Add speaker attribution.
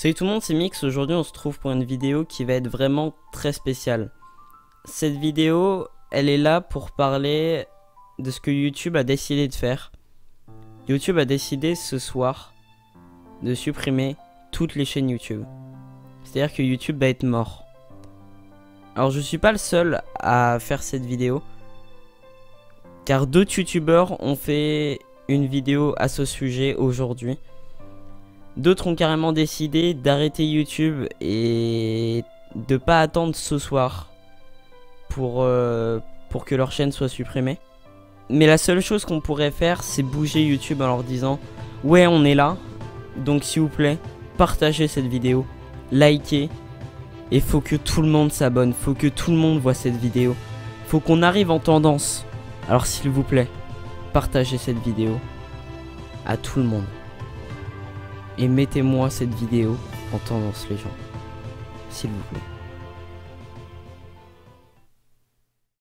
Speaker 1: Salut tout le monde, c'est Mix. Aujourd'hui on se trouve pour une vidéo qui va être vraiment très spéciale. Cette vidéo, elle est là pour parler de ce que YouTube a décidé de faire. YouTube a décidé ce soir de supprimer toutes les chaînes YouTube. C'est-à-dire que YouTube va être mort. Alors je suis pas le seul à faire cette vidéo, car d'autres youtubeurs ont fait une vidéo à ce sujet aujourd'hui. D'autres ont carrément décidé d'arrêter YouTube et de pas attendre ce soir pour que leur chaîne soit supprimée. Mais la seule chose qu'on pourrait faire, c'est bouger YouTube en leur disant « Ouais, on est là, donc s'il vous plaît, partagez cette vidéo, likez, et faut que tout le monde s'abonne, faut que tout le monde voit cette vidéo. Faut qu'on arrive en tendance. Alors s'il vous plaît, partagez cette vidéo à tout le monde. Et mettez-moi cette vidéo en tendance les gens, s'il vous plaît. »